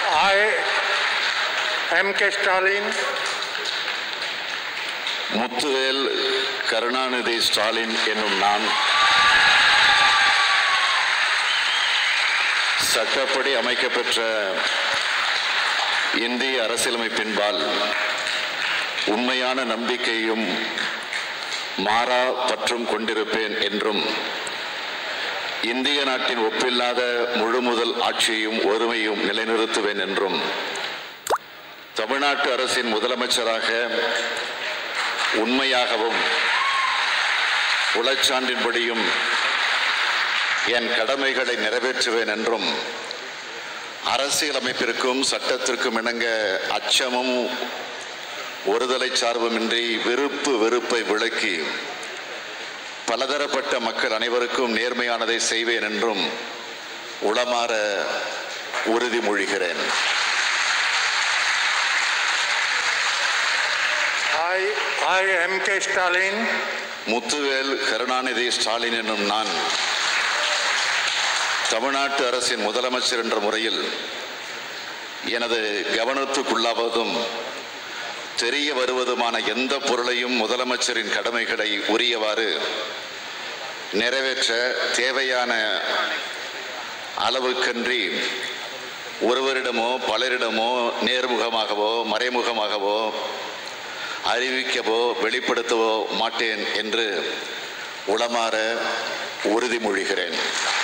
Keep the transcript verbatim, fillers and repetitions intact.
I, M K Stalin, Muthuvel Karunanidhi Stalin என்னும் நான் சட்டப்படி அமைக்கப்பெற்ற இந்திய அரசியலமைப்பின்பால் உண்மையான நம்பிக்கையும் மாறா பற்றும் கொண்டிருப்பேன் என்றும் இந்திய நாட்டின் ஒப்பில்லாத முழுமுதல் ஆட்சியையும் ஒருமையும் நிலைநிறுத்துவேன் என்றும் தமிழ்நாட்டு அரசின் முதலமைச்சராக உண்மையாகவும் உளச்சான்றின்படியும் என் கடமைகளை நிறைவேற்றுவேன் என்றும் அரசியலமைப்பிற்கும் சட்டத்திற்கும் இணங்க அச்சமும் ஒருதலை சார்புமின்றி விருப்பு வெறுப்பை விளக்கி பலதரப்பட்ட மக்கள் அனைவருக்கும் நேர்மையானதை செய்வேன் என்றும் உளமாற உறுதிமொழிகிறேன். I, I, M K Stalin, Muthuvel Karunanidhi Stalin என்னும் நான் தமிழ்நாட்டு அரசின் முதலமைச்சர் என்ற முறையில் எனது கவனத்துக்குள்ளாவதும் தெரிய வருவதுமான எந்த பொருளையும் முதலமைச்சரின் கடமைகளை உரியவாறு நிறைவேற்ற தேவையான அளவுக்கன்றி ஒருவரிடமோ பலரிடமோ நேர்முகமாகவோ மறைமுகமாகவோ அறிவிக்கவோ வெளிப்படுத்தவோ மாட்டேன் என்று உளமாற உறுதிமொழிகிறேன்.